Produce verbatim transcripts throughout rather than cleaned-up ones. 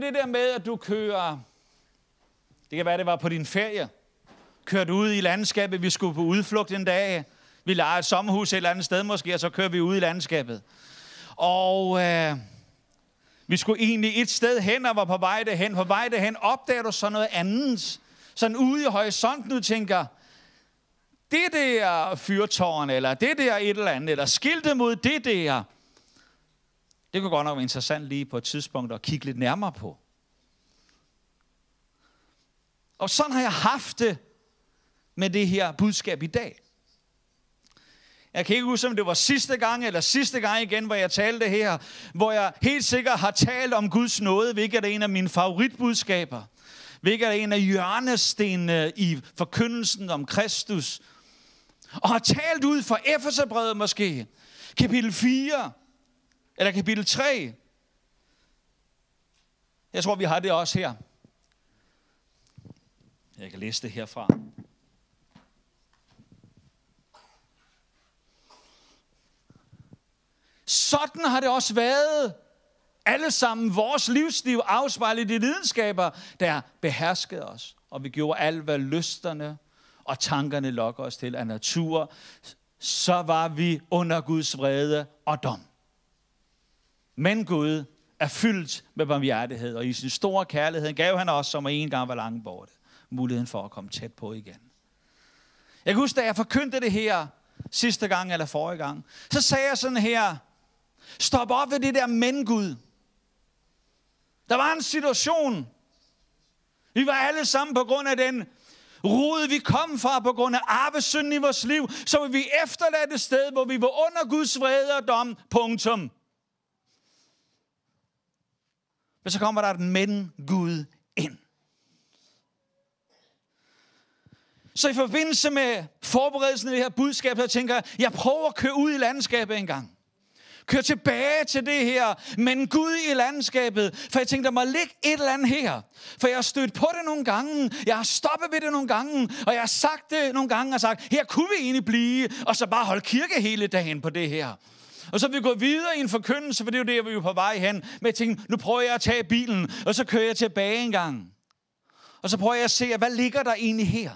det der med, at du kører, det kan være, det var på din ferie, kørte ud i landskabet, vi skulle på udflugt en dag, vi lejer et sommerhus et eller andet sted måske, og så kører vi ud i landskabet. Og øh, vi skulle egentlig et sted hen, og var på vej derhen. På vej derhen opdager du så noget andet. Sådan ude i horisonten, du tænker, det der fyrtårn, eller det der et eller andet, eller skiltet mod det der. Det kunne godt nok være interessant lige på et tidspunkt at kigge lidt nærmere på. Og sådan har jeg haft det med det her budskab i dag. Jeg kan ikke huske, om det var sidste gang, eller sidste gang igen, hvor jeg talte her, hvor jeg helt sikkert har talt om Guds nåde, hvilket er en af mine favoritbudskaber, hvilket er en af hjørnestenene i forkyndelsen om Kristus, og har talt ud fra Efeserbrevet måske, kapitel fire, eller kapitel tre. Jeg tror, vi har det også her. Jeg kan læse det herfra. Sådan har det også været. Alle sammen vores livsliv afspejlet de lidenskaber, der beherskede os. Og vi gjorde alt, hvad lysterne og tankerne lokker os til af natur. Så var vi under Guds vrede og dom. Men Gud er fyldt med barmhjertighed, og i sin store kærlighed gav han os, som en gang var langt borte, muligheden for at komme tæt på igen. Jeg kan huske, da jeg forkyndte det her sidste gang eller forrige gang, så sagde jeg sådan her, stop op ved det der men Gud. Der var en situation. Vi var alle sammen på grund af den rod, vi kom fra, på grund af arvesynden i vores liv, så var vi efterladt et sted, hvor vi var under Guds vrede og dom. Punktum. Men så kommer der et men Gud ind. Så i forbindelse med forberedelsen af det her budskab, så tænker jeg, jeg prøver at køre ud i landskabet en gang. Kør tilbage til det her, men Gud i landskabet. For jeg tænkte, der må ligge et eller andet her. For jeg har stødt på det nogle gange. Jeg har stoppet ved det nogle gange. Og jeg har sagt det nogle gange og sagt, her kunne vi egentlig blive. Og så bare holde kirke hele dagen på det her. Og så vil vi gå videre i en forkyndelse, for det er jo det, vi er på vej hen. Men jeg tænkte, nu prøver jeg at tage bilen, og så kører jeg tilbage en gang. Og så prøver jeg at se, hvad ligger der egentlig her?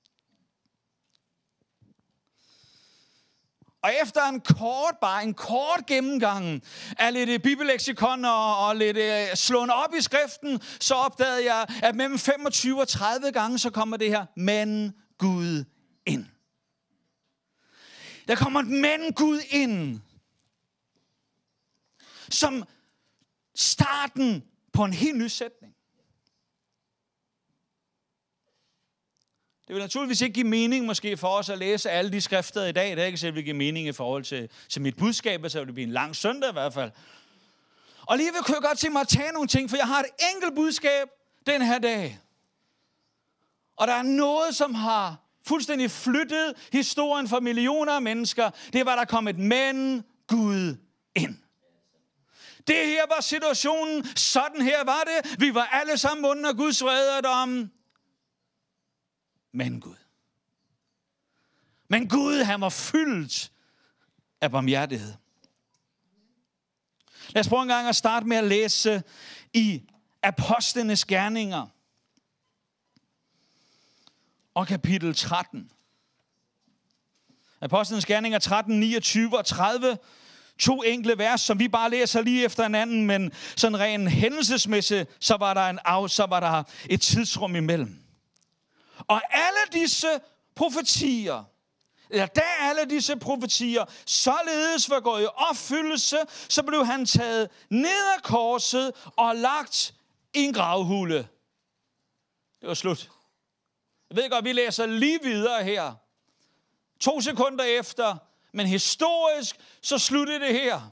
Og efter en kort, bare en kort gennemgang af lidt bibelleksikon og, og lidt uh, slående op i skriften, så opdagede jeg, at mellem femogtyve og tredive gange, så kommer det her, men Gud ind. Der kommer et men Gud ind, som starten på en helt ny sætning. Det vil naturligvis ikke give mening måske for os at læse alle de skrifter i dag. Det er ikke selv, det vil give mening i forhold til, til mit budskab, så vil det blive en lang søndag i hvert fald. Og alligevel kunne jeg godt tænke mig at tage nogle ting, for jeg har et enkelt budskab den her dag. Og der er noget, som har fuldstændig flyttet historien for millioner af mennesker. Det var, der kom et men Gud ind. Det her var situationen. Sådan her var det. Vi var alle sammen under Guds vrede og dom. Men Gud. Men Gud, han var fyldt af barmhjertighed. Lad os prøve en gang at starte med at læse i Apostlenes Gerninger og kapitel tretten. Apostlenes Gerninger tretten, niogtyve og tredive. To enkle vers, som vi bare læser lige efter hinanden, men sådan ren hændelsesmæssigt, så var der en af, så var der et tidsrum imellem. Og alle disse profetier, eller da alle disse profetier således var gået i opfyldelse, så blev han taget ned af korset og lagt i en gravhule. Det var slut. Jeg ved godt, vi læser lige videre her. To sekunder efter, men historisk, så sluttede det her.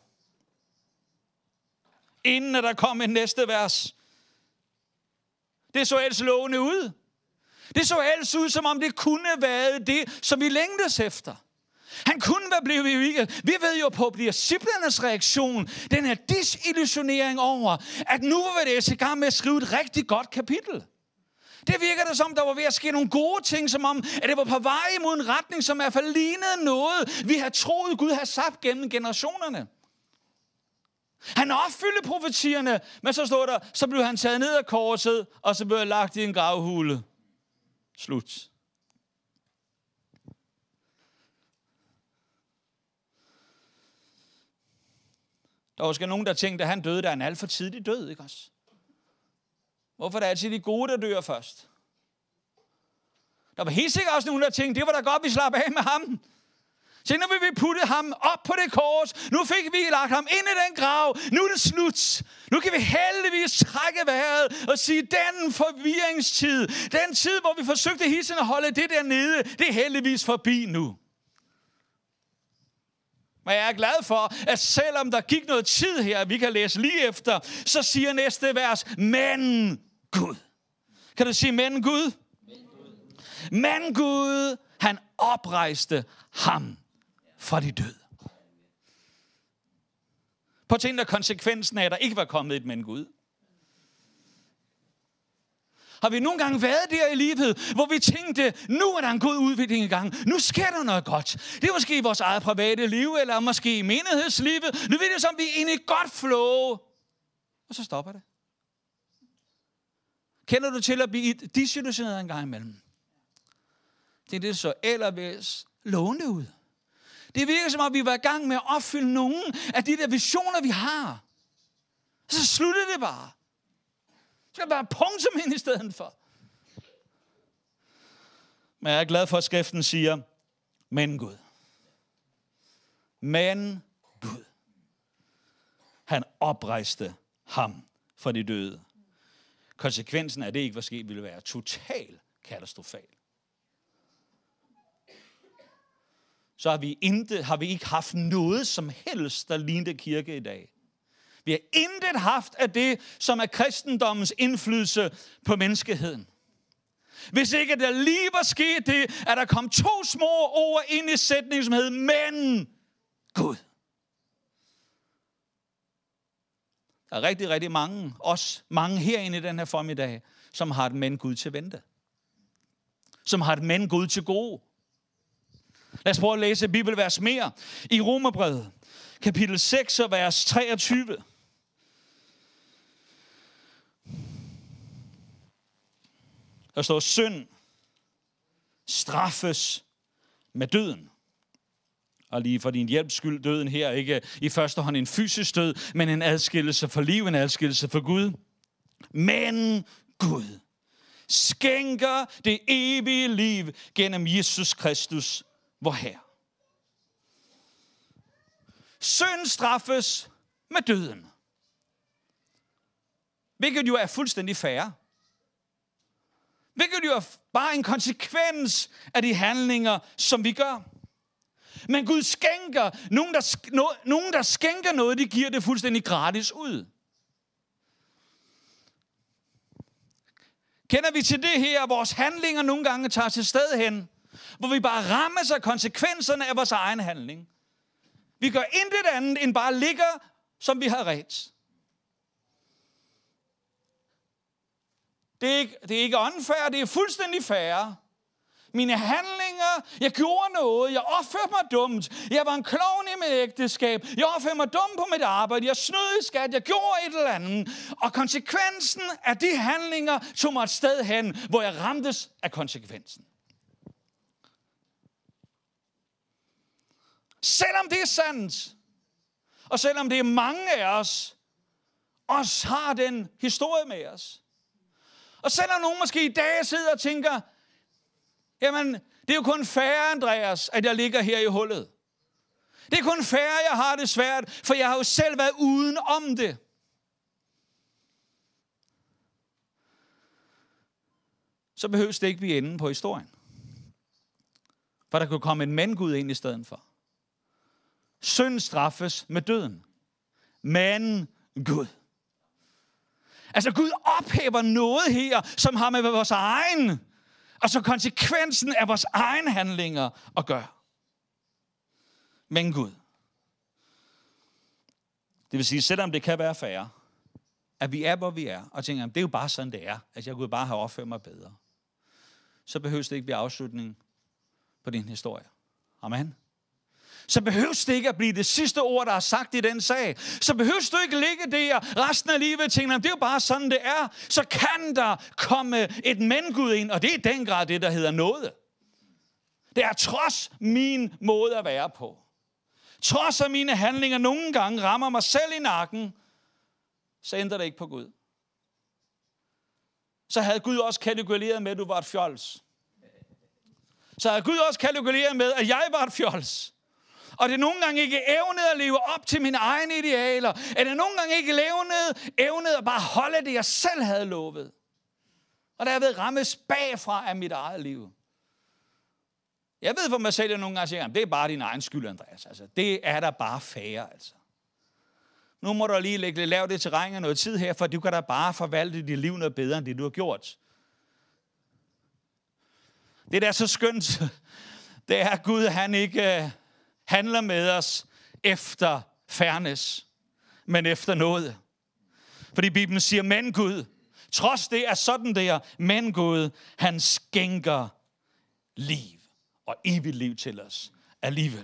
Inden at der kom en næste vers. Det så ellers lovende ud. Det så ellers ud, som om det kunne være det, som vi længtes efter. Han kunne være blevet i weekend. Vi ved jo på disciplernes reaktion, den her disillusionering over, at nu var det i gang med at skrive et rigtig godt kapitel. Det virker det som, der var ved at ske nogle gode ting, som om, at det var på vej imod en retning, som i hvert fald lignede noget, vi har troet, Gud har sagt gennem generationerne. Han opfyldte profetierne, men så stod der, så blev han taget ned af korset, og så blev han lagt i en gravhule. Slut. Der var måske nogen, der tænkte, at han døde, da han alt for tidligt død, ikke også? Hvorfor er det altid de gode, der dør først? Der var helt sikkert også nogen, der tænkte, det var da godt, vi slap af med ham. Så nu vil vi putte ham op på det kors. Nu fik vi lagt ham ind i den grav. Nu er det slut. Nu kan vi heldigvis trække vejret og sige, den forvirringstid, den tid, hvor vi forsøgte hele tiden at holde det der nede, det er heldigvis forbi nu. Men jeg er glad for, at selvom der gik noget tid her, vi kan læse lige efter, så siger næste vers, men Gud. Kan du sige, men Gud? Men Gud, han oprejste ham fra de døde. På ting, der konsekvensen af, at der ikke var kommet et men Gud. Har vi nogle gange været der i livet, hvor vi tænkte, nu er der en god udvikling i gang. Nu sker der noget godt. Det er måske i vores eget private liv, eller måske i menighedslivet. Nu ved det som, vi er inde i et godt flow. Og så stopper det. Kender du til at blive desillusioneret en gang imellem? Det er det så allervæs lovende ud. Det virker som om, vi var i gang med at opfylde nogle af de der visioner, vi har. Så slutter det bare. Så skal der være punktum ind i stedet for. Men jeg er glad for, at skriften siger, men Gud. Men Gud. Han oprejste ham fra de døde. Konsekvensen af det ikke var sket, ville være total katastrofal. Så har vi, intet, har vi ikke haft noget som helst, der lignede kirke i dag. Vi har intet haft af det, som er kristendommens indflydelse på menneskeheden. Hvis ikke der lige var sket det, at der kom to små ord ind i sætningen, som hed, men Gud. Der er rigtig, rigtig mange, også mange herinde i den her formiddag, som har et men Gud til vente. Som har et men Gud til gode. Lad os prøve at læse et bibelvers mere i Romerbrevet, kapitel seks og vers treogtyve. Der står, synd straffes med døden. Og lige for din hjælps skyld, døden her ikke i første hånd en fysisk død, men en adskillelse for liv, en adskillelse for Gud. Men Gud skænker det evige liv gennem Jesus Kristus, vor Herre. Synd straffes med døden. Hvilket jo er fuldstændig fair. Hvilket jo er bare en konsekvens af de handlinger, som vi gør. Men Gud skænker, nogen der, no, nogen der skænker noget, de giver det fuldstændig gratis ud. Kender vi til det her, at vores handlinger nogle gange tager til sted hen, hvor vi bare rammes af konsekvenserne af vores egen handling. Vi gør intet andet, end bare ligger, som vi har ret. Det er ikke, det er ikke unfair, det er fuldstændig fair. Mine handlinger, jeg gjorde noget, jeg opførte mig dumt, jeg var en klovn i mit ægteskab, jeg opførte mig dumt på mit arbejde, jeg snød i skat, jeg gjorde et eller andet. Og konsekvensen af de handlinger tog mig et sted hen, hvor jeg ramtes af konsekvensen. Selvom det er sandt, og selvom det er mange af os, også har den historie med os. Og selvom nogen måske i dag sidder og tænker, jamen, det er jo kun fair, Andreas, at jeg ligger her i hullet. Det er kun fair, jeg har det svært, for jeg har jo selv været uden om det. Så behøves det ikke blive enden på historien. For der kunne komme en men-Gud ind i stedet for. Synd straffes med døden. Men Gud. Altså Gud ophæver noget her, som har med vores egen, altså konsekvensen af vores egen handlinger at gøre. Men Gud. Det vil sige, selvom det kan være fair, at vi er, hvor vi er, og tænker, det er jo bare sådan, det er, at jeg kunne bare have opført mig bedre. Så behøves det ikke blive afslutning på din historie. Amen. så behøves det ikke at blive det sidste ord, der er sagt i den sag. Så behøves du ikke ligge der resten af livet og tænke, det er jo bare sådan, det er. Så kan der komme et men-Gud ind, og det er i den grad det, der hedder nåde. Det er trods min måde at være på. Trods at mine handlinger nogle gange rammer mig selv i nakken, så ændrer det ikke på Gud. Så havde Gud også kalkuleret med, at du var et fjols. Så havde Gud også kalkuleret med, at jeg var et fjols. Og det nogle gange ikke evnede at leve op til mine egne idealer. At det nogle gange ikke evnede, evnede at bare holde det, jeg selv havde lovet. Og der er ved rammes bagfra af mit eget liv. Jeg ved for mig selv, at jeg nogle gange siger, det er bare din egen skyld, Andreas. Altså, det er der bare færre, altså. Nu må du lige lægge, lave det til regning noget tid her, for du kan da bare forvalte dit liv noget bedre, end det du har gjort. Det der er så skønt, det er, at Gud han ikke uh, handler med os efter fairness, men efter noget. Fordi Bibelen siger, men Gud, trods det er sådan der, men Gud, han skænker liv og evigt liv til os alligevel.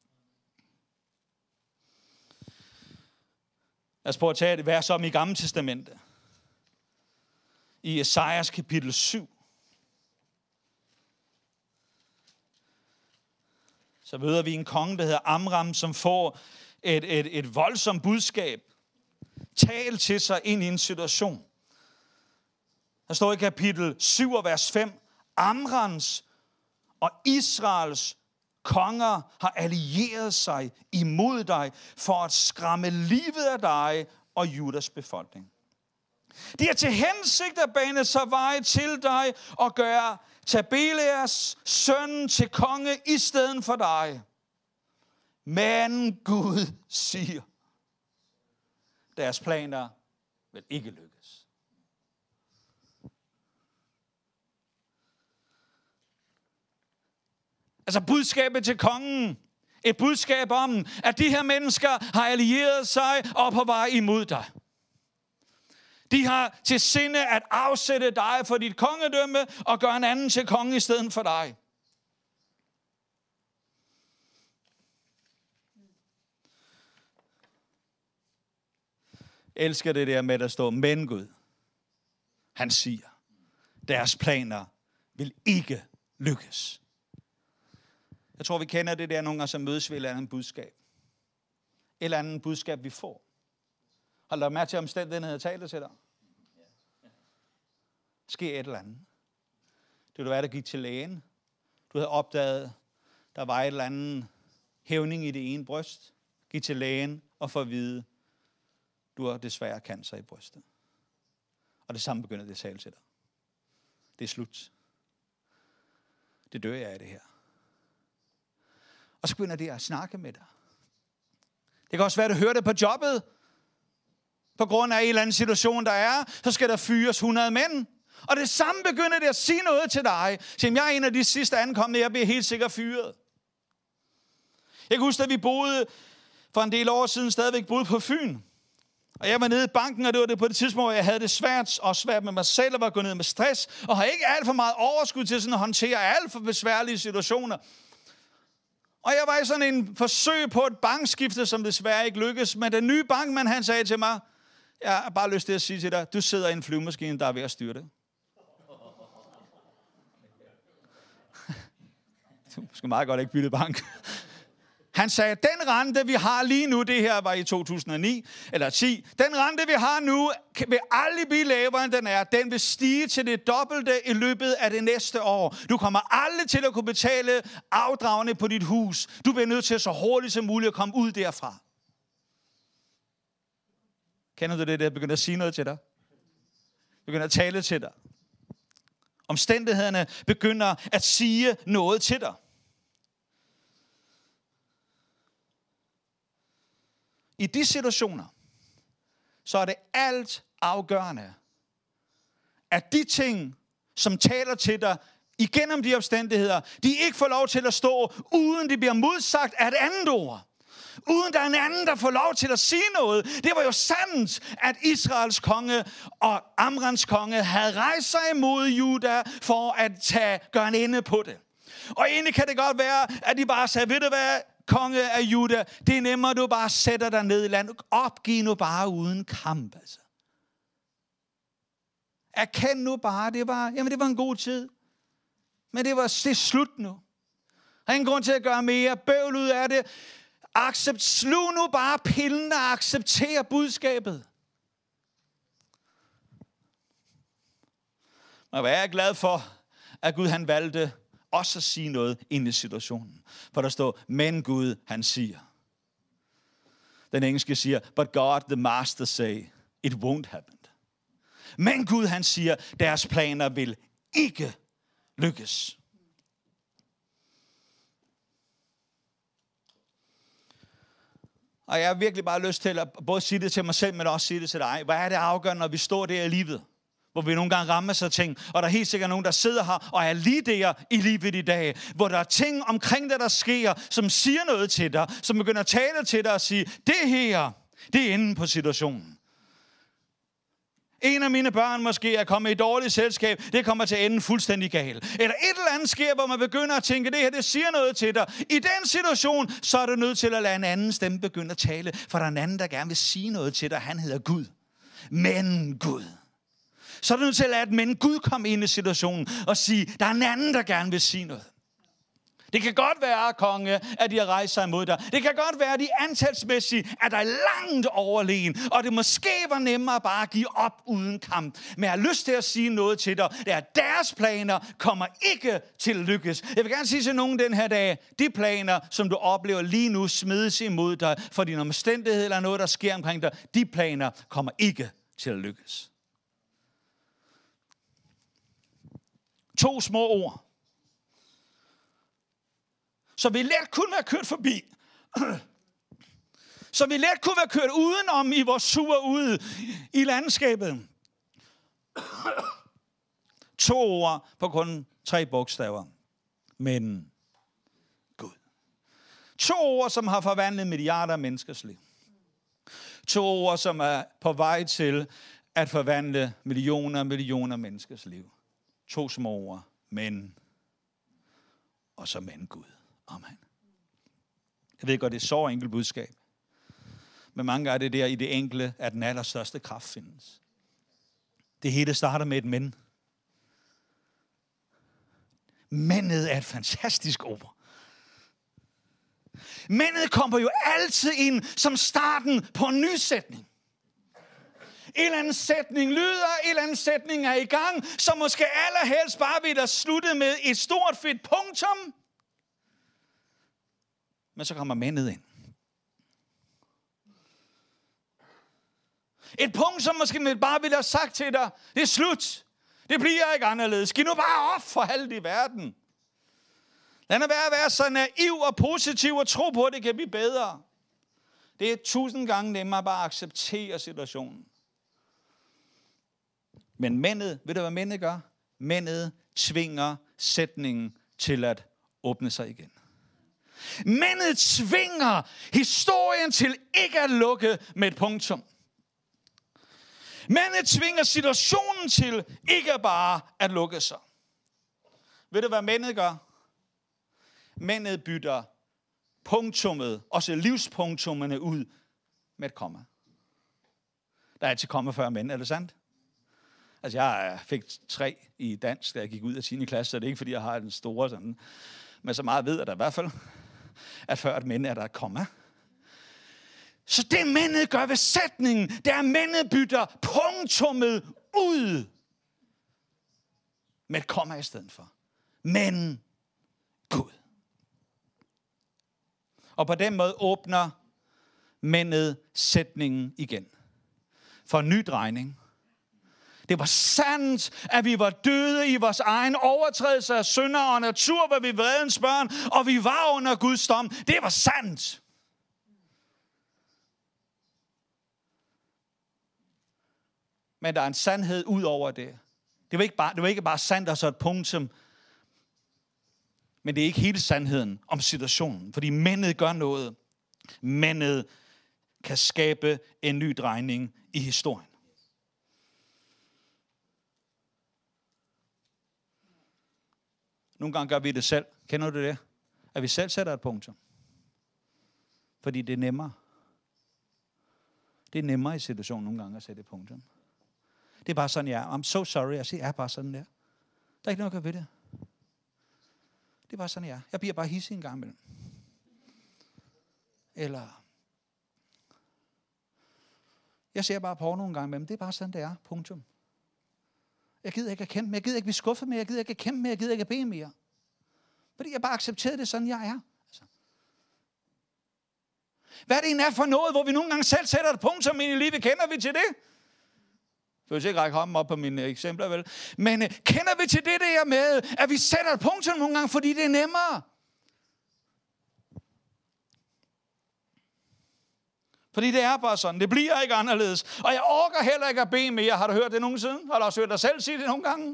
Lad os prøve at tage et vers om i Gamle Testamente. I Esajas kapitel syv. Så møder vi en konge, der hedder Amram, som får et, et, et voldsomt budskab. Tal til sig ind i en situation. Der står i kapitel syv og vers fem. Amrams og Israels konger har allieret sig imod dig for at skræmme livet af dig og Judas befolkning. De har til hensigt at bane sig vej til dig og gøre Tabeleas søn til konge i stedet for dig. Men Gud siger, deres planer vil ikke lykkes. Altså budskabet til kongen. Et budskab om, at de her mennesker har allieret sig og er på vej imod dig. De har til sinde at afsætte dig for dit kongedømme og gøre en anden til konge i stedet for dig. Jeg elsker det der med, at der står, men Gud, han siger, deres planer vil ikke lykkes. Jeg tror, vi kender det der nogle gange, så mødes vi et eller andet budskab. Et eller andet budskab, vi får. Har du lagt mærke til omstændigheden, jeg havde talt til dig? Sker et eller andet. Det var, der gik til lægen. Du havde opdaget, der var et eller andet hævning i det ene bryst. Gik til lægen og får at vide, du har desværre cancer i brystet. Og det samme begynder det at tale til dig. Det er slut. Det dør jeg af det her. Og så begynder det at snakke med dig. Det kan også være, at du hører det på jobbet. På grund af en eller anden situation, der er, så skal der fyres hundrede mænd. Og det samme begynder det at sige noget til dig. Så jeg er en af de sidste ankomne, jeg bliver helt sikkert fyret. Jeg kan huske, at vi boede for en del år siden, stadigvæk boede på Fyn. Og jeg var nede i banken, og det var det på det tidspunkt, hvor jeg havde det svært og svært med mig selv, og var gået ned med stress, og har ikke alt for meget overskud til sådan at håndtere alt for besværlige situationer. Og jeg var i sådan en forsøg på et bankskifte, som desværre ikke lykkedes. Men den nye bankmand, han sagde til mig, jeg har bare lyst til at sige til dig, du sidder i en flyvemaskine, der er ved at styre det. Du skal meget godt ikke bytte bank. Han sagde, den rente, vi har lige nu, det her var i to tusind og ni eller ti, den rente, vi har nu, vil aldrig blive lavere, end den er. Den vil stige til det dobbelte i løbet af det næste år. Du kommer aldrig til at kunne betale afdragene på dit hus. Du bliver nødt til så hurtigt som muligt at komme ud derfra. Kender du det, der begynder at sige noget til dig? Begynder at tale til dig. Omstændighederne begynder at sige noget til dig. I de situationer, så er det alt afgørende, at de ting, som taler til dig igennem de omstændigheder, de ikke får lov til at stå, uden de bliver modsagt af et andet ord. Uden der er en anden, der får lov til at sige noget. Det var jo sandt, at Israels konge og Amrams konge havde rejst sig imod Juda for at tage, gøre en ende på det. Og egentlig kan det godt være, at de bare sagde, ved du hvad, konge af Juda, det er nemmere, du bare sætter dig ned i landet. Opgiv nu bare uden kamp, altså. Erkend nu bare, det var, jamen det var en god tid. Men det var det er slut nu. Der er ingen grund til at gøre mere bøvl ud af det. Accept, slug nu bare pillen og accepter budskabet. Og jeg er glad for, at Gud han valgte også at sige noget ind i situationen. For der står, men Gud han siger. Den engelske siger, but God the master say, it won't happen. Men Gud han siger, deres planer vil ikke lykkes. Og jeg har virkelig bare lyst til at både sige det til mig selv, men også sige det til dig. Hvad er det afgørende, når vi står der i livet? Hvor vi nogle gange rammer sig ting, og der er helt sikkert nogen, der sidder her og er lige der i livet i dag. Hvor der er ting omkring det, der sker, som siger noget til dig, som begynder at tale til dig og sige, det her, det er enden på situationen. En af mine børn måske er kommet i dårligt selskab, det kommer til at ende fuldstændig galt. Eller et eller andet sker, hvor man begynder at tænke, det her, det siger noget til dig. I den situation, så er du nødt til at lade en anden stemme begynde at tale, for der er en anden, der gerne vil sige noget til dig. Han hedder Gud. Men Gud. Så er du nødt til at lade men Gud komme ind i situationen og sige, der er en anden, der gerne vil sige noget. Det kan godt være, konge, at de har rejst sig imod dig. Det kan godt være, at de antalsmæssigt er der langt overlegen. Og det måske var nemmere bare at give op uden kamp. Men jeg har lyst til at sige noget til dig. Det er, at deres planer kommer ikke til at lykkes. Jeg vil gerne sige til nogen den her dag, de planer, som du oplever lige nu, smides imod dig for din omstændighed eller noget, der sker omkring dig. De planer kommer ikke til at lykkes. To små ord. Så vi let kunne være kørt forbi. Så vi let kunne være kørt udenom i vores sure ude i landskabet. To ord på kun tre bogstaver. Men Gud. To ord, som har forvandlet milliarder af menneskers liv. To ord, som er på vej til at forvandle millioner og millioner af menneskers liv. To små ord. Men. Og så men Gud. Amen. Jeg ved godt, det er så enkelt budskab. Men mange gange er det der i det enkle, at den allerstørste kraft findes. Det hele starter med et men. Mendet er et fantastisk ord. Mendet kommer jo altid ind som starten på en ny sætning. En eller anden sætning lyder, en eller anden sætning er i gang, som måske allerhelst bare vil der slutte med et stort fedt punktum. Men så kommer mendet ind. Et punkt, som måske bare ville have sagt til dig, det er slut. Det bliver ikke anderledes. Giv nu bare op for alt i verden. Lad være at være så naiv og positiv og tro på, at det kan blive bedre. Det er tusind gange nemmere bare at acceptere situationen. Men mendet, ved du hvad mendet gør? Mendet tvinger sætningen til at åbne sig igen. Mendet tvinger historien til ikke at lukke med et punktum. Mendet tvinger situationen til ikke bare at lukke sig. Ved du hvad mendet gør? Mendet bytter punktummet, også livspunktummene ud med et komma. Der er altid komma før men, er det sandt? Altså jeg fik tre i dansk, da jeg gik ud af tiende klasse, så det er ikke fordi jeg har den store sådan. Men så meget ved jeg da i hvert fald, at før et men er der et komma. Så det mendet gør ved sætningen, det er mendet bytter punktummet ud med et komma i stedet for. Men Gud. Og på den måde åbner mendet sætningen igen. For en ny drejning. Det var sandt, at vi var døde i vores egen overtrædelse af synder og natur, hvor vi var vredens børn, og vi var under Guds dom. Det var sandt. Men der er en sandhed ud over det. Det var ikke bare, det var ikke bare sandt og så et punktum. Men det er ikke hele sandheden om situationen. Fordi mendet gør noget. Mendet kan skabe en ny drejning i historien. Nogle gange gør vi det selv. Kender du det? At vi selv sætter et punktum. Fordi det er nemmere. Det er nemmere i situationen nogle gange at sætte et punktum. Det er bare sådan, jeg er. I'm so sorry. Jeg siger, jeg er bare sådan der. Der er ikke noget at gøre ved det. Det er bare sådan, jeg er. Jeg bliver bare hissig en gang imellem. Eller... Jeg ser bare porno en gang imellem. Det er bare sådan, det er. Punktum. Jeg gider ikke at kæmpe mere. Jeg gider ikke blive skuffet mere. Jeg gider ikke at kæmpe mere. Jeg gider ikke at bede mere. Fordi jeg bare accepterede det, sådan jeg er. Altså. Hvad det end er for noget, hvor vi nogle gange selv sætter et punktum ind i livet. Kender vi til det? Jeg vil ikke række hånden op på mine eksempler, vel? Men uh, kender vi til det der med, at vi sætter et punktum nogle gange, fordi det er nemmere? Fordi det er bare sådan. Det bliver ikke anderledes. Og jeg orker heller ikke at bede mere. Har du hørt det nogensinde? Har du også hørt dig selv sige det nogle gange?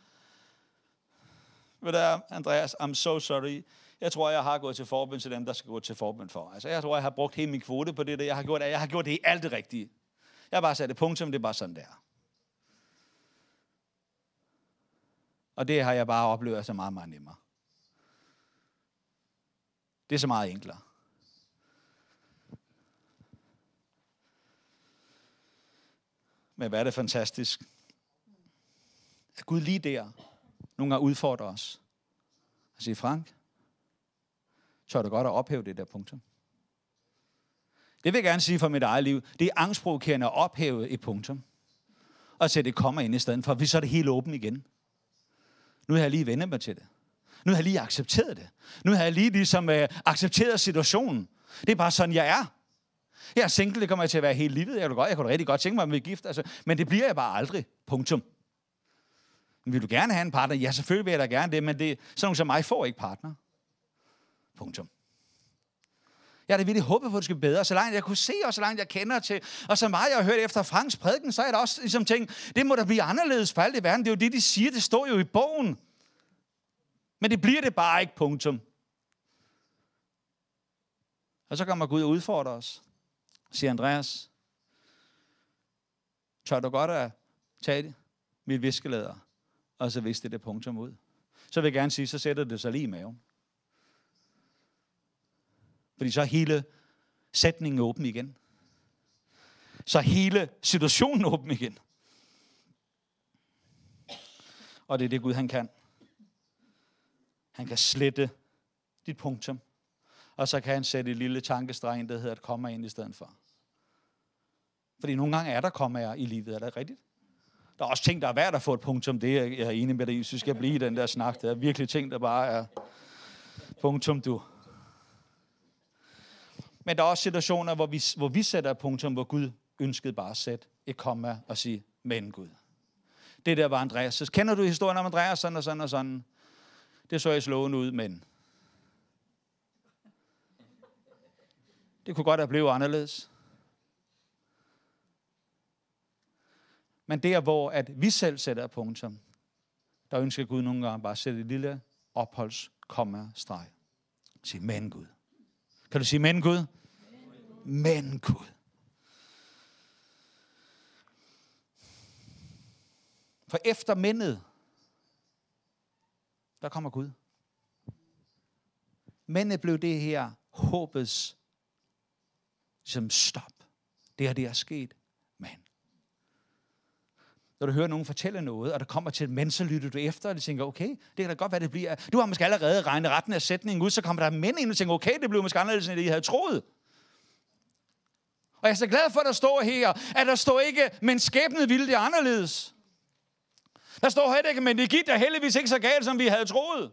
Ved du, Andreas, I'm so sorry. Jeg tror, jeg har gået til forbøn til dem, der skal gå til forbøn for. Altså, jeg tror, jeg har brugt hele min kvote på det, jeg har gjort. Jeg har gjort det i alt det rigtige. Jeg har bare sat et punktum, det er bare sådan der. Og det har jeg bare oplevet så meget, meget nemmere. Det er så meget enklere. Men hvad er det fantastisk, at Gud lige der nogle gange udfordrer os. Og siger, Frank, så er det godt at ophæve det der punktum. Det vil jeg gerne sige for mit eget liv. Det er angstprovokerende at ophæve et punktum. Og sætte et komma ind i stedet for, så er det helt åbent igen. Nu har jeg lige vendt mig til det. Nu har jeg lige accepteret det. Nu har jeg lige ligesom øh, accepteret situationen. Det er bare sådan, jeg er. Jeg er single, det kommer jeg til at være hele livet. Jeg kunne, godt, jeg kunne rigtig godt tænke mig at blive gift, altså, men det bliver jeg bare aldrig. Punktum. Men vil du gerne have en partner? Ja, selvfølgelig vil jeg da gerne det, men det, sådan nogen som mig får ikke partner. Punktum. Jeg har da virkelig håbet på, at det skal blive bedre, så langt jeg kunne se, og så langt jeg kender til. Og så meget jeg har hørt efter Franks prædiken, så er jeg da også ligesom tænkt, det må da blive anderledes for alt i verden. Det er jo det, de siger, det står jo i bogen. Men det bliver det bare ikke, punktum. Og så kommer Gud og udfordrer os. Siger Andreas, tør du godt at tage mit viskelæder, og så viske det punktum ud? Så vil jeg gerne sige, så sætter det sig lige i maven. Fordi så er hele sætningen åben igen. Så er hele situationen åben igen. Og det er det Gud, han kan. Han kan slette dit punktum. Og så kan han sætte et lille tankestreg ind, der hedder et komma ind i stedet for. Fordi nogle gange er der kommaer i livet, er det rigtigt? Der er også ting, der er værd at få et punktum. Det er jeg er enig med dig i, hvis vi skal blive i den der snak. Der er virkelig ting, der bare er punktum, du. Men der er også situationer, hvor vi, hvor vi sætter et punktum, hvor Gud ønskede bare at sætte et komma og sige, men Gud. Det der var Andreas. Så kender du historien om Andreas, sådan og sådan og sådan? Det så jeg slående ud, men det kunne godt have blevet anderledes. Men der, hvor at vi selv sætter et punktum, der ønsker Gud nogle gange bare at sætte et lille opholds, komma, streg. Sige, men Gud. Kan du sige, men Gud? Men Gud. For efter mendet, der kommer Gud. Mendet blev det her håbets som stop. Det her, det er sket. Men. Når du hører nogen fortælle noget, og der kommer til et men, så lytter du efter, og de tænker, okay, det kan da godt være, det bliver. Du har måske allerede regnet retten af sætningen ud, så kommer der men ind, og tænker, okay, det blev måske anderledes, end det I havde troet. Og jeg er så glad for, at der står her, at der står ikke, men skæbnet ville det anderledes. Der står heller ikke, men det gik da heldigvis ikke så galt, som vi havde troet.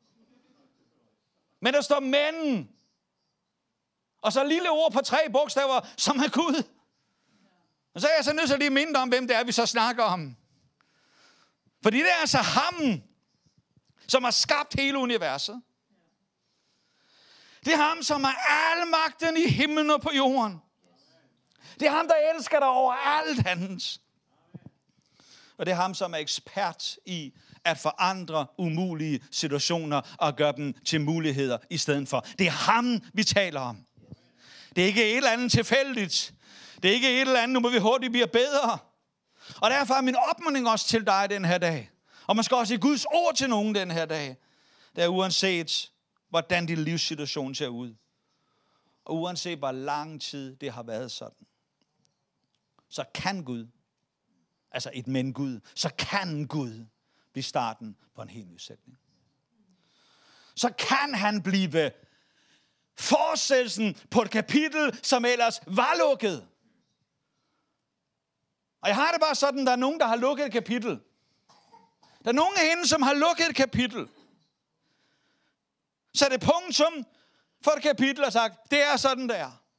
Men der står men. Og så et lille ord på tre bogstaver, som er Gud. Og så er jeg så nødt til at lige minde om, hvem det er, vi så snakker om. Fordi det er altså ham, som har skabt hele universet. Det er ham, som har al magten i himlen og på jorden. Det er ham, der elsker dig over alt hans. Og det er ham, som er ekspert i at forandre umulige situationer og gøre dem til muligheder i stedet for. Det er ham, vi taler om. Det er ikke et eller andet tilfældigt. Det er ikke et eller andet, nu må vi hurtigt blive bedre. Og derfor er min opmuntring også til dig den her dag. Og man skal også sige Guds ord til nogen den her dag. Det er uanset, hvordan din livssituation ser ud. Og uanset hvor lang tid det har været sådan, så kan Gud, altså et men Gud, så kan Gud blive starten på en helt ny sætning. Så kan han blive fortsættelsen på et kapitel, som ellers var lukket. Og jeg har det bare sådan, der er nogen, der har lukket et kapitel. Der er nogen af hende, som har lukket et kapitel. Så er det punktum for et kapitel og sagt, det er sådan, det er.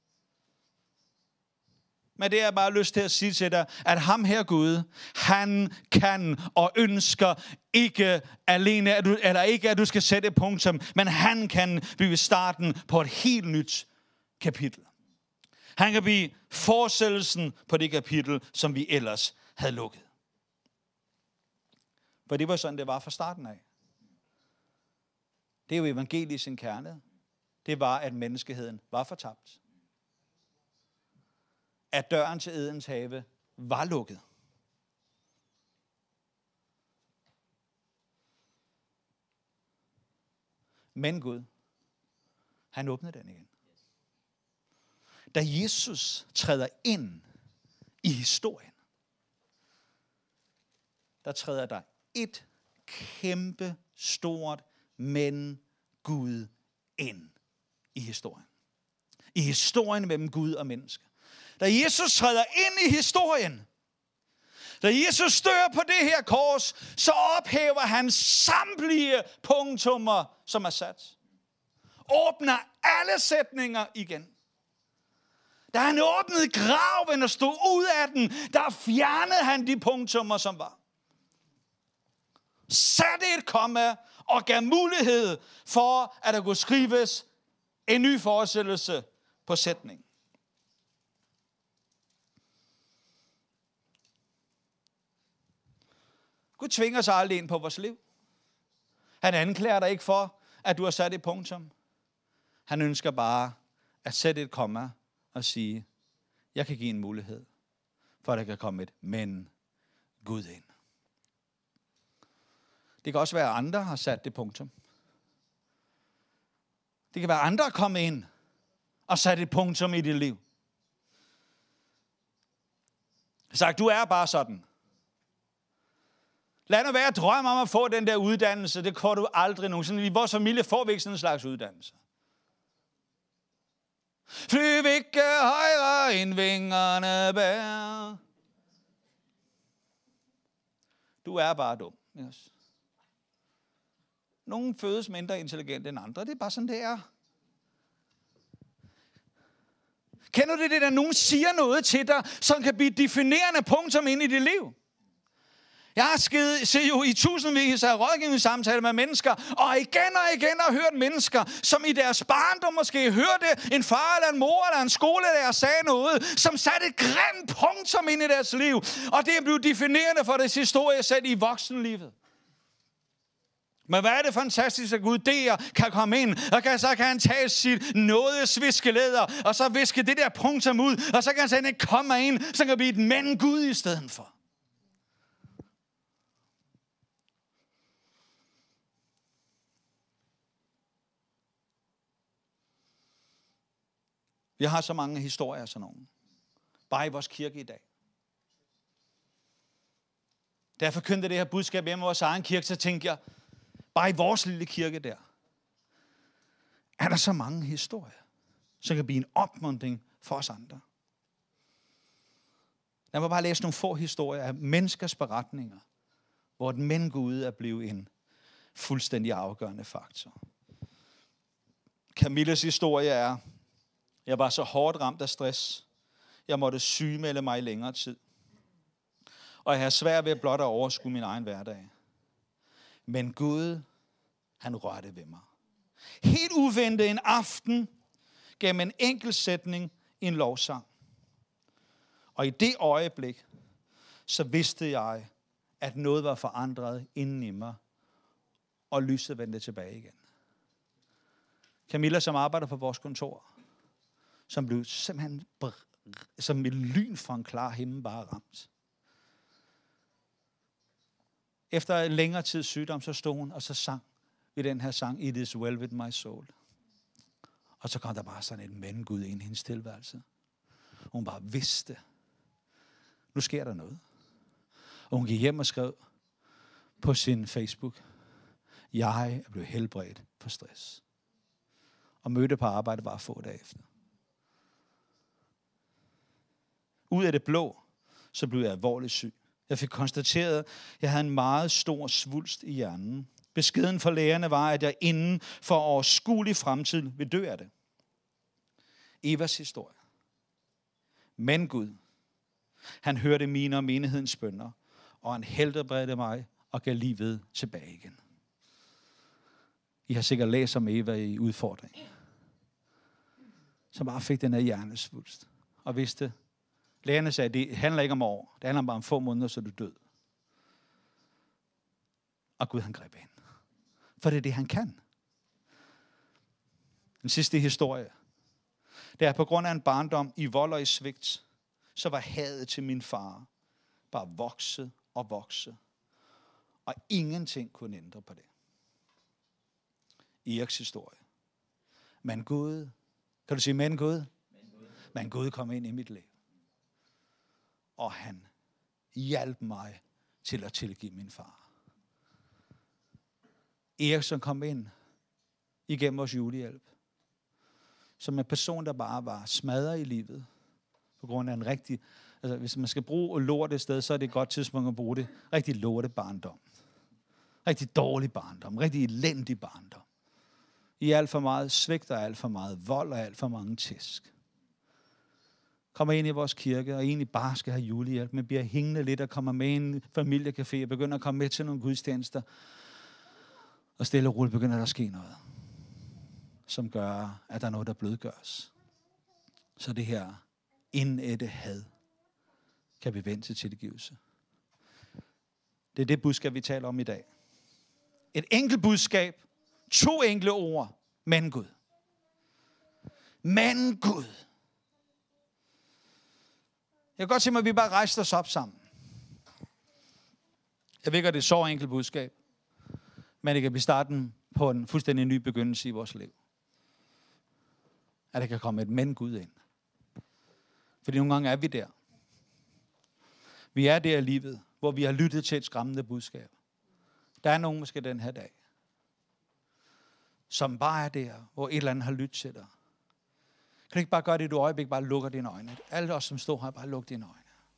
Men det er bare lyst til at sige til dig, at ham her Gud, han kan og ønsker ikke alene, at du, eller ikke at du skal sætte et punktum, men han kan blive starten på et helt nyt kapitel. Han kan blive fortsættelsen på det kapitel, som vi ellers havde lukket. For det var sådan, det var fra starten af. Det er jo evangeliet i sin kerne. Det var, at menneskeheden var fortabt. At døren til Edens have var lukket. Men Gud, han åbnede den igen. Da Jesus træder ind i historien, der træder der et kæmpe stort men Gud ind i historien. I historien mellem Gud og menneske. Da Jesus træder ind i historien, da Jesus dør på det her kors, så ophæver han samtlige punktummer, som er sat. Åbner alle sætninger igen. Da han åbnede graven og stod ud af den, der fjernede han de punktummer, som var. Satte et komma og gav mulighed for, at der kunne skrives en ny fortsættelse på sætningen. Gud tvinger sig aldrig ind på vores liv. Han anklager dig ikke for, at du har sat et punktum. Han ønsker bare at sætte et komma og sige, jeg kan give en mulighed, for at der kan komme et men Gud ind. Det kan også være, at andre har sat det punktum. Det kan være, at andre er kommet ind og sat et punktum i dit liv. Sagt, du er bare sådan. Lad nu være at drømme om at få den der uddannelse. Det får du aldrig nogensinde. I vores familie får vi ikke sådan en slags uddannelse. Flyv ikke højere end vingerne bærer. Du er bare dum. Yes. Nogle fødes mindre intelligente end andre. Det er bare sådan, det er. Kender du det, at nogen siger noget til dig, som kan blive definerende punktum ind i dit liv? Jeg har set jo i tusindvis af rådgivningssamtaler med mennesker, og igen og igen har hørt mennesker, som i deres barndom måske hørte en far eller en mor eller en skolelærer sagde noget, som satte et grimt punktum ind i deres liv. Og det er blevet definerende for deres historie selv i voksenlivet. Men hvad er det fantastisk, at Gud der kan komme ind, og kan, så kan han tage sit nådesviskelæder, og så viske det der punktum ud, og så kan han sige, at komme ind, så kan blive et men Gud i stedet for. Vi har så mange historier sådan nogle. Bare i vores kirke i dag. Da jeg forkyndte det her budskab hjemme i vores egen kirke, så tænkte jeg, bare i vores lille kirke der, er der så mange historier, som kan blive en opmuntring for os andre. Lad mig bare læse nogle få historier af menneskers beretninger, hvor den men Gud er blevet en fuldstændig afgørende faktor. Camillas historie er, jeg var så hårdt ramt af stress. Jeg måtte sygemelde mig i længere tid. Og jeg har svært ved blot at overskue min egen hverdag. Men Gud, han rørte ved mig. Helt uventet en aften gennem en enkelt sætning i en lovsang. Og i det øjeblik, så vidste jeg, at noget var forandret inden i mig, og lyset vendte tilbage igen. Camilla, som arbejder på vores kontor, som blev simpelthen som et lyn fra en klar himmel bare ramt. Efter en længere tids sygdom, så stod hun og så sang vi den her sang, It is well with my soul. Og så kom der bare sådan et men-Gud ind i hendes tilværelse. Hun bare vidste, nu sker der noget. Og hun gik hjem og skrev på sin Facebook, jeg er blevet helbredt for stress. Og mødte på arbejde bare få dage efter. Ud af det blå, så blev jeg alvorligt syg. Jeg fik konstateret, at jeg havde en meget stor svulst i hjernen. Beskeden fra lægerne var, at jeg inden for overskuelig fremtid vil dø af det. Evas historie. Men Gud, han hørte mine og menighedens bønner, og han helbredte mig og gav livet tilbage igen. I har sikkert læst om Eva i Udfordring, som bare fik den her hjernesvulst, og vidste, lægerne sagde, at det handler ikke om år, det handler bare om få måneder, så er du død. Og Gud han greb ind. For det er det, han kan. Den sidste historie, det er på grund af en barndom i vold og i svigt, så var hadet til min far bare vokset og vokset. Og ingenting kunne ændre på det. Eriks historie. Men Gud, kan du sige, men Gud? Men Gud kom ind i mit liv. Og han hjalp mig til at tilgive min far. Eriksson kom ind igennem vores julehjælp. Som en person, der bare var smadret i livet. På grund af en rigtig, altså hvis man skal bruge lort et sted, så er det et godt tidspunkt at bruge det. Rigtig lorte barndom. Rigtig dårlig barndom. Rigtig elendig barndom. I alt for meget svigt og alt for meget vold og alt for mange tæsk. Kommer ind i vores kirke og egentlig bare skal have julehjælp, men bliver hængende lidt og kommer med i en familiecafé og begynder at komme med til nogle gudstjenester. Og stille og roligt begynder der at ske noget, som gør, at der er noget, der blødgøres. Så det her indædte had kan vi vende til tilgivelse. Det er det budskab, vi taler om i dag. Et enkelt budskab, to enkle ord, men Gud. Men Gud. Jeg kan godt tænke mig, at vi bare rejser os op sammen. Jeg ved ikke, at det er så enkelt budskab, men det kan blive starten på en fuldstændig ny begyndelse i vores liv. At der kan komme et men Gud ind. Fordi nogle gange er vi der. Vi er der i livet, hvor vi har lyttet til et skræmmende budskab. Der er nogen måske den her dag, som bare er der, hvor et eller andet har lyttet til dig. Kan du ikke bare gøre det, du øjeblik, bare lukker dine øjne? Alle os, som står her, bare luk dine øjne.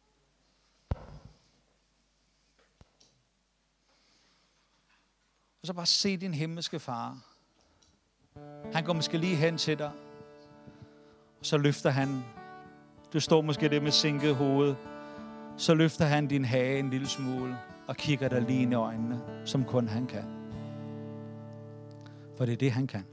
Og så bare se din himmelske far. Han går måske lige hen til dig. Og så løfter han. Du står måske der med sænket hoved. Så løfter han din hage en lille smule. Og kigger dig lige ind i øjnene, som kun han kan. For det er det, han kan.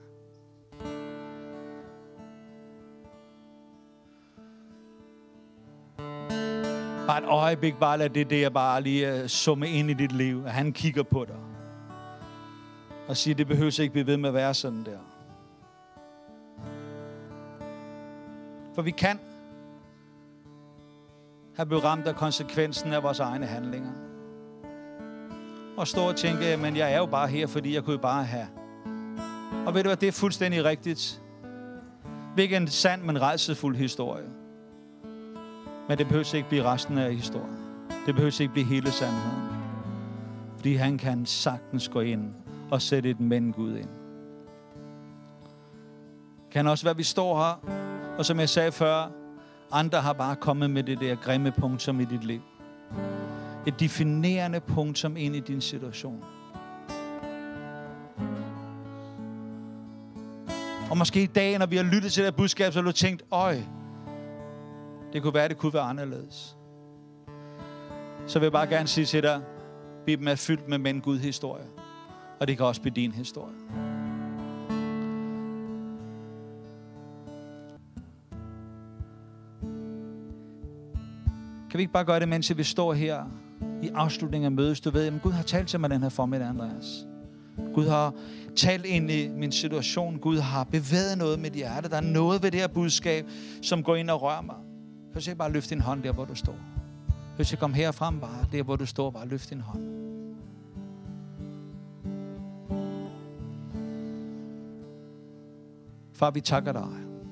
Bare et øjeblik, bare lad det der bare lige uh, summe ind i dit liv. At han kigger på dig. Og siger, det behøver ikke blive ved med at være sådan der. For vi kan have blevet ramt af konsekvensen af vores egne handlinger. Og stå og tænke, men jeg er jo bare her, fordi jeg kunne jo bare have. Og ved du hvad, det er fuldstændig rigtigt. Hvilken en sand, men rædselsfuld historie. Men det behøver ikke blive resten af historien. Det behøver ikke blive hele sandheden. Fordi han kan sagtens gå ind og sætte et men Gud ind. Kan også være, at vi står her, og som jeg sagde før, andre har bare kommet med det der grimme punktum i dit liv. Et definerende punktum ind i din situation. Og måske i dag, når vi har lyttet til det budskab, så har du tænkt, øj, det kunne være, at det kunne være anderledes. Så vil jeg bare gerne sige til dig, Bibelen er fyldt med men Gud historie. Og det kan også blive din historie. Kan vi ikke bare gøre det, mens vi står her i afslutningen af mødes? Du ved, at Gud har talt til mig den her formiddag, Andreas. Gud har talt ind i min situation. Gud har bevæget noget med dit hjerte. Der er noget ved det her budskab, som går ind og rører mig. Hør så bare løfte din hånd der, hvor du står. Hør så kom herfrem bare, der hvor du står, bare løft din hånd. Far, vi takker dig.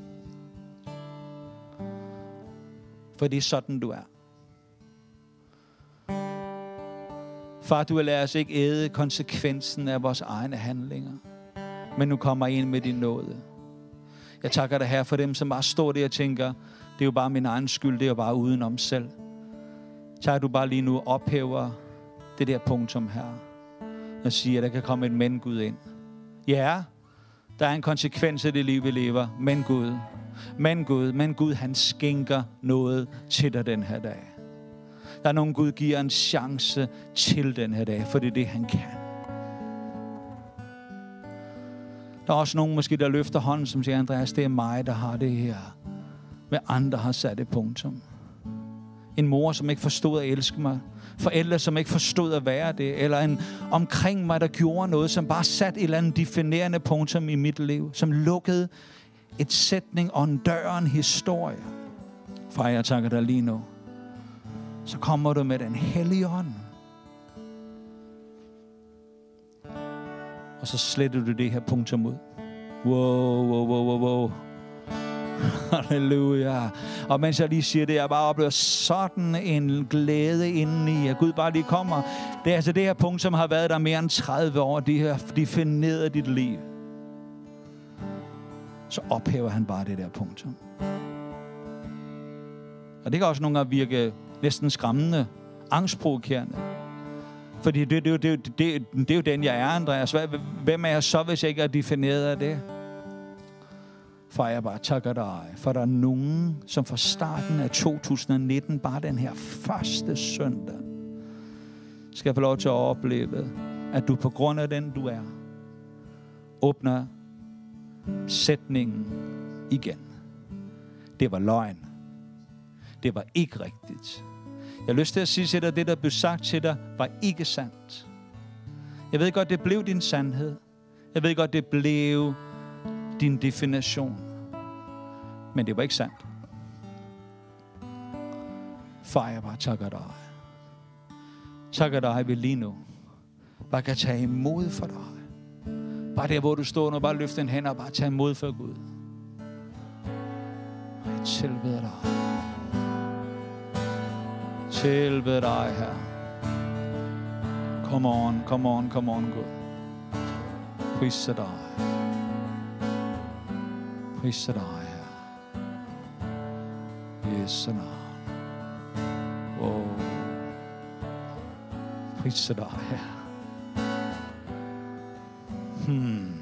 For det er sådan, du er. Far, du vil lade os ikke æde konsekvensen af vores egne handlinger. Men nu kommer ind med din nåde. Jeg takker dig her for dem, som bare står der og tænker, det er jo bare min egen skyld, det er jo bare udenom selv. Tager du bare lige nu ophæver det der punktum her. Og siger, at der kan komme et men Gud ind. Ja, der er en konsekvens af det liv, vi lever. Men Gud, men Gud, men Gud, han skænker noget til dig den her dag. Der er nogen, Gud giver en chance til den her dag, for det er det, han kan. Der er også nogen måske, der løfter hånden, som siger, Andreas, det er mig, der har det her. Men andre har sat et punktum. En mor, som ikke forstod at elske mig. Forældre, som ikke forstod at være det. Eller en omkring mig, der gjorde noget, som bare satte et eller andet definerende punktum i mit liv. Som lukkede et sætning og en dør og en historie. Far, jeg takker dig lige nu. Så kommer du med den hellige ånd. Og så sletter du det her punktum ud. Wow, wow, wow, wow, wow. Halleluja. Og mens jeg lige siger det, jeg bare oplever sådan en glæde indeni, at Gud bare lige kommer. Det er altså det her punkt, som har været der mere end tredive år. Det har defineret dit liv. Så ophæver han bare det der punktum. Og det kan også nogle gange virke næsten skræmmende, angstprovokerende. Fordi det, det, det, det, det, det er jo den, jeg er, Andreas. Hvem er jeg så, hvis jeg ikke er defineret af det? Far, jeg bare takker dig, for der er nogen, som fra starten af to tusind nitten, bare den her første søndag, skal få lov til at opleve, at du på grund af den, du er, åbner sætningen igen. Det var løgn. Det var ikke rigtigt. Jeg har lyst til at sige til dig, at det, der blev sagt til dig, var ikke sandt. Jeg ved godt, det blev din sandhed. Jeg ved godt, det blev din definition. Men det var ikke sandt. Far, jeg bare takker dig. Takker dig, vi lige nu bare kan tage imod for dig. Bare der, hvor du står nu, bare løfte en hænder og bare tage imod for Gud. Jeg tilbeder dig. Tilbeder dig, her. Come on, come on, come on, Gud. Priser dig. Priser dig, her. Jesu navn. Wow. Priser dig, her. Hmm.